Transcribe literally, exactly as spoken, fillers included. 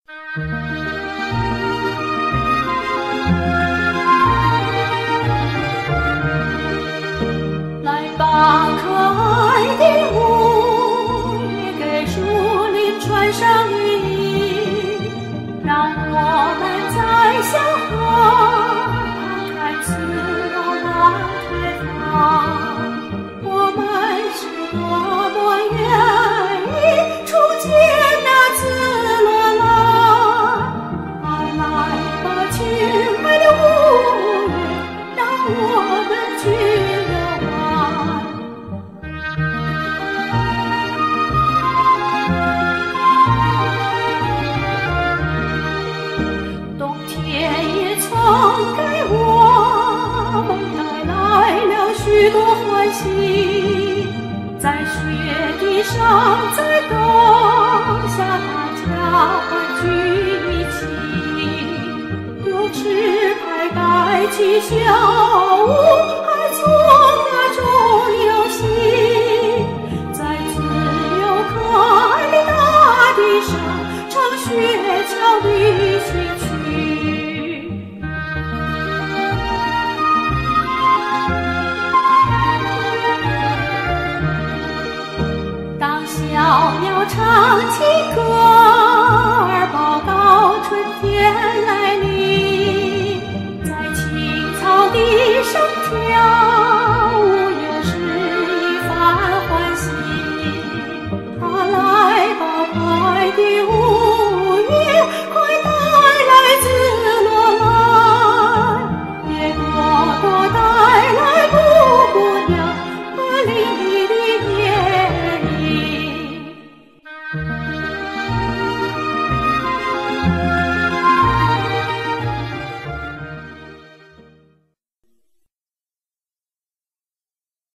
来吧，可爱的舞，也给树林穿上羽衣，让我们在小河旁看刺肉浪推帆。我们是多么愿意触见那紫罗兰！啊，来吧，亲爱的舞女，让我们去游玩。冬天也曾给我们带来了许多欢喜，在雪地上，在冬夏，大家欢聚一起，有时拍摆起小舞，还做各种游戏，在自由可爱的大地上唱雪橇旅行曲。当小鸟唱起歌，